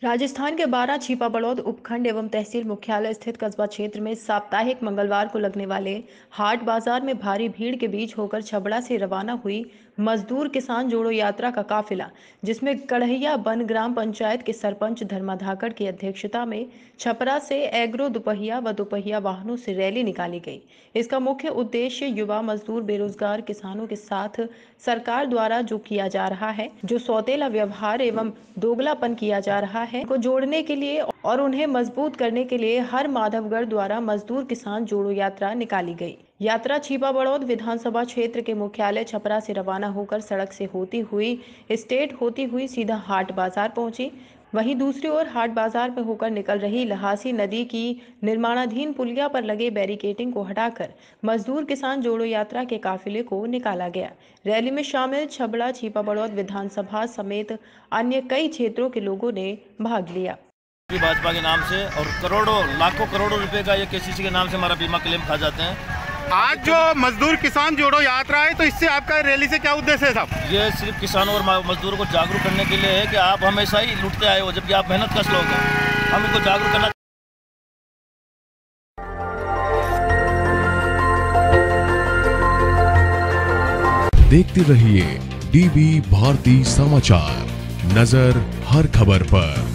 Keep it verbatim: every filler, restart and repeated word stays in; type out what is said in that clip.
राजस्थान के बारां छिपा बड़ौद उपखंड एवं तहसील मुख्यालय स्थित कस्बा क्षेत्र में साप्ताहिक मंगलवार को लगने वाले हाट बाजार में भारी भीड़ के बीच होकर छबड़ा से रवाना हुई मजदूर किसान जोड़ो यात्रा का काफिला, जिसमें कढ़ैया वन ग्राम पंचायत के सरपंच धर्मा धाकड़ की अध्यक्षता में छपरा से एग्रो दुपहिया व दुपहिया वाहनों से रैली निकाली गई। इसका मुख्य उद्देश्य युवा मजदूर बेरोजगार किसानों के साथ सरकार द्वारा जो किया जा रहा है, जो सौतेला व्यवहार एवं दोगलापन किया जा रहा है को जोड़ने के लिए और उन्हें मजबूत करने के लिए हर माधवगढ़ द्वारा मजदूर किसान जोड़ो यात्रा निकाली गई। यात्रा छिपा बड़ौद विधानसभा क्षेत्र के मुख्यालय छपरा से रवाना होकर सड़क से होती हुई स्टेट होती हुई सीधा हाट बाजार पहुंची। वहीं दूसरी ओर हाट बाजार में होकर निकल रही लहासी नदी की निर्माणाधीन पुलिया पर लगे बैरिकेडिंग को हटाकर मजदूर किसान जोड़ो यात्रा के काफिले को निकाला गया। रैली में शामिल छबड़ा छिपा बड़ौद विधानसभा समेत अन्य कई क्षेत्रों के लोगों ने भाग लिया। भाजपा के नाम से और करोड़ों लाखों करोड़ों रुपए का ये केसीसी के नाम से हमारा बीमा क्लेम खा जाते हैं। आज जो मजदूर किसान जोड़ो यात्रा है, तो इससे आपका रैली से क्या उद्देश्य है साहब? ये सिर्फ किसानों और मजदूरों को जागरूक करने के लिए है कि आप हमेशा ही लुटते आए हो, जबकि आप मेहनत कश लोग हैं। हम इनको जागरूक करना। देखते रहिए डीबी भारती समाचार, नजर हर खबर पर।